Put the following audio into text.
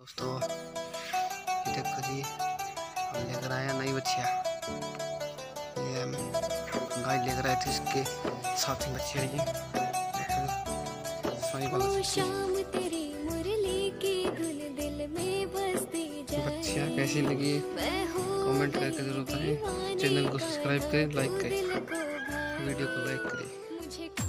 दोस्तों ये देखो जी, हम लेकर आए हैं नई बच्चियाँ। ये हम गाय लेकर आए थे, इसके साथ ही बच्चियाँ ये सारी वाला बच्चियाँ कैसी लगी कमेंट करके जरूर बताएं। चैनल को सब्सक्राइब करें, लाइक करें, वीडियो को लाइक करें।